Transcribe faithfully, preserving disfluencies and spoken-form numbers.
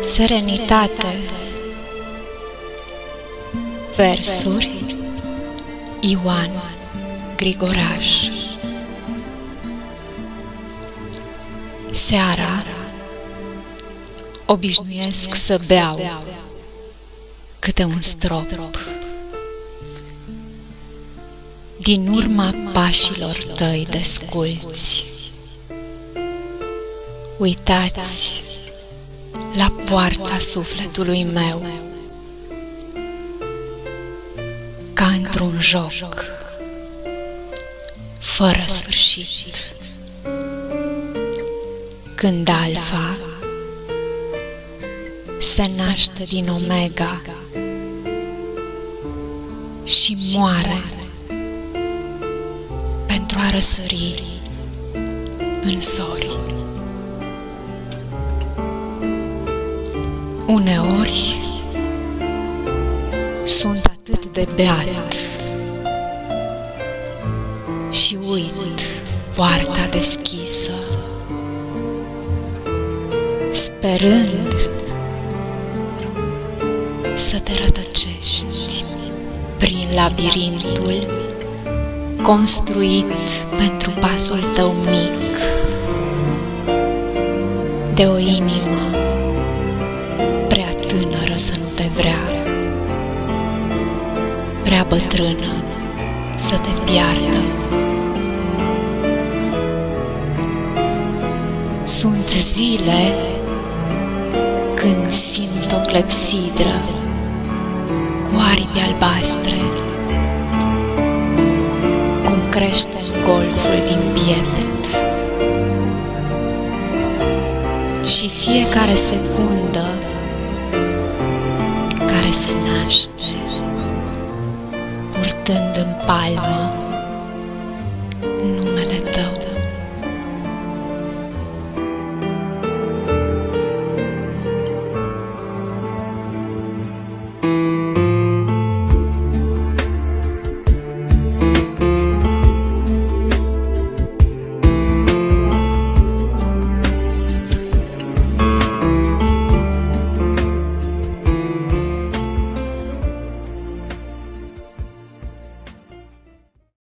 Serenitate. Versuri Ioan Grigoraș. Seara obișnuiesc să beau câte un strop din urma pașilor tăi desculți. Uitați la poarta sufletului meu, ca într-un joc fără sfârșit, când Alfa se naște din Omega și moare pentru a răsări în zori. Uneori sunt atât de beat și uit poarta deschisă, sperând să te rătăcești prin labirintul construit pentru pasul tău mic de o inimă prea tânără să nu te vrea, prea bătrână să te piardă. Sunt zile când simt o clepsidră cu aripi albastre, cum crește golful din piept, și fiecare secundă care se naște, purtând în palmă